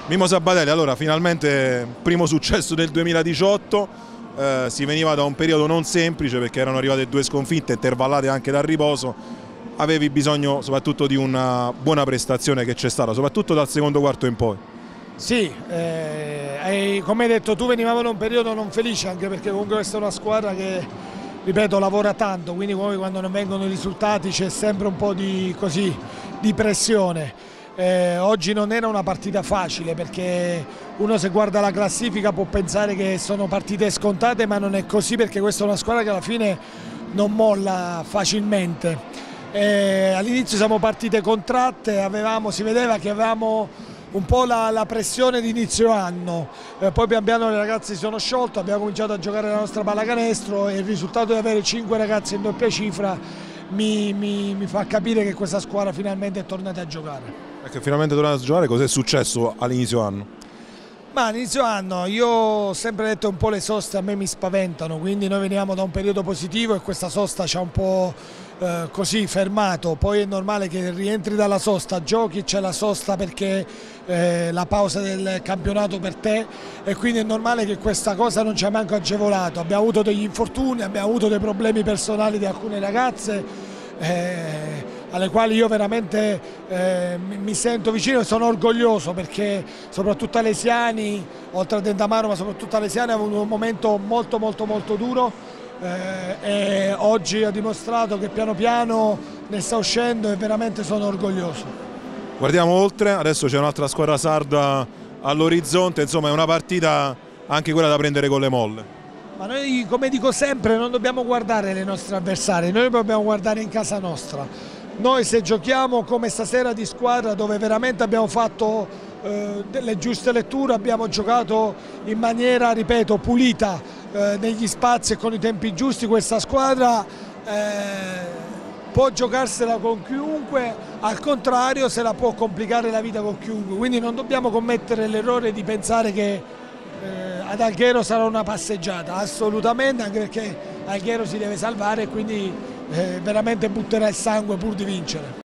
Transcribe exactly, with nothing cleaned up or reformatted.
Mimmo Sabatelli, allora finalmente primo successo del duemiladiciotto, eh, si veniva da un periodo non semplice perché erano arrivate due sconfitte intervallate anche dal riposo, avevi bisogno soprattutto di una buona prestazione che c'è stata, soprattutto dal secondo quarto in poi. Sì, eh, come hai detto tu venivamo da un periodo non felice, anche perché comunque questa è una squadra che, ripeto, lavora tanto, quindi quando non vengono i risultati c'è sempre un po' di, così, di pressione. Eh, oggi non era una partita facile perché uno se guarda la classifica può pensare che sono partite scontate, ma non è così perché questa è una squadra che alla fine non molla facilmente. Eh, all'inizio siamo partite contratte, avevamo, si vedeva che avevamo un po' la, la pressione di inizio anno, eh, poi pian piano le ragazze si sono sciolte, abbiamo cominciato a giocare la nostra pallacanestro e il risultato di avere cinque ragazze in doppia cifra mi, mi, mi fa capire che questa squadra finalmente è tornata a giocare. Perché finalmente è tornata a giocare, cos'è successo all'inizio anno? Ma all'inizio anno io ho sempre detto un po' le soste a me mi spaventano, quindi noi veniamo da un periodo positivo e questa sosta ci ha un po' eh, così fermato, poi è normale che rientri dalla sosta, giochi, c'è la sosta perché eh, la pausa del campionato per te e quindi è normale che questa cosa non ci ha manco agevolato, abbiamo avuto degli infortuni, abbiamo avuto dei problemi personali di alcune ragazze, Eh, alle quali io veramente eh, mi sento vicino e sono orgoglioso perché soprattutto Alesiani, oltre a Dentamaro ma soprattutto Alesiani ha avuto un momento molto molto molto duro eh, e oggi ha dimostrato che piano piano ne sta uscendo e veramente sono orgoglioso. Guardiamo oltre, adesso c'è un'altra squadra sarda all'orizzonte, insomma è una partita anche quella da prendere con le molle. Ma noi, come dico sempre, non dobbiamo guardare le nostre avversarie, noi dobbiamo guardare in casa nostra. Noi se giochiamo come stasera di squadra dove veramente abbiamo fatto eh, delle giuste letture, abbiamo giocato in maniera, ripeto, pulita, eh, negli spazi e con i tempi giusti, questa squadra eh, può giocarsela con chiunque, al contrario se la può complicare la vita con chiunque, quindi non dobbiamo commettere l'errore di pensare che Eh, ad Alghero sarà una passeggiata, assolutamente, anche perché Alghero si deve salvare e quindi eh, veramente butterà il sangue pur di vincere.